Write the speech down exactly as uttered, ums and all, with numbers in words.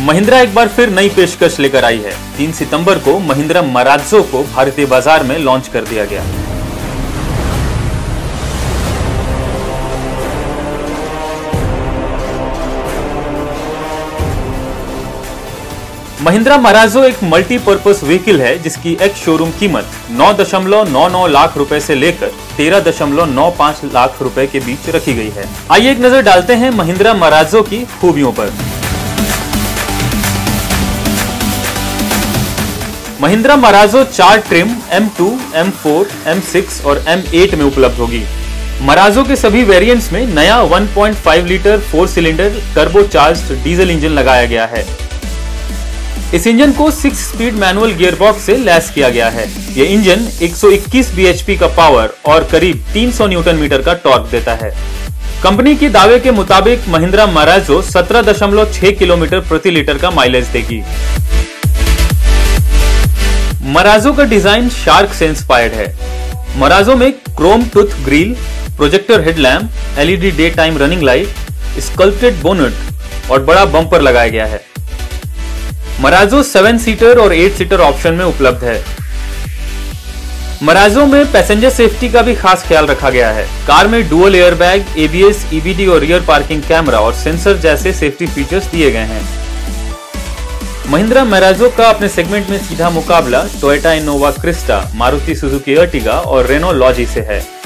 महिंद्रा एक बार फिर नई पेशकश लेकर आई है। तीन सितंबर को महिंद्रा मराज़ो को भारतीय बाजार में लॉन्च कर दिया गया। महिंद्रा मराज़ो एक मल्टीपर्पज व्हीकल है जिसकी एक्स शोरूम कीमत नौ दशमलव नौ नौ लाख रुपए से लेकर तेरह दशमलव नौ पाँच लाख रुपए के बीच रखी गई है। आइए एक नजर डालते हैं महिंद्रा मराज़ो की खूबियों पर। महिंद्रा मराज़ो चार trim M two, M four, M six और एम एट में उपलब्ध होगी। मराज़ो के सभी वेरिएंट्स में नया one point five litre four cylinder turbocharged diesel engine लगाया गया है। इस इंजन को सिक्स स्पीड मैनुअल गियरबॉक्स से लैस किया गया है। यह इंजन एक सौ इक्कीस बीएचपी का पावर और करीब तीन सौ न्यूटन मीटर का टॉर्क देता है। कंपनी के दावे के मुताबिक महिंद्रा मराज़ो सत्रह दशमलव छह किलोमीटर प्रति लीटर का माइलेज देगी। मराज़ो का डिजाइन शार्क से इंस्पायर्ड है। मराज़ो में chrome tooth grille, projector headlamp, LED daytime running light, sculpted bonnet और बड़ा बम्पर लगाया गया है। मराज़ो सेवन सीटर और एट सीटर ऑप्शन में उपलब्ध है। मराज़ो में पैसेंजर सेफ्टी का भी खास ख्याल रखा गया है। कार में डुअल एयरबैग, एबीएस, ईबीडी और रियर पार्किंग कैमरा और सेंसर जैसे सेफ्टी फीचर्स दिए गए हैं। महिंद्रा मराज़ो का अपने सेगमेंट में सीधा मुकाबला Toyota Innova Crysta, Maruti Suzuki Ertiga और रेनो लॉजी से है।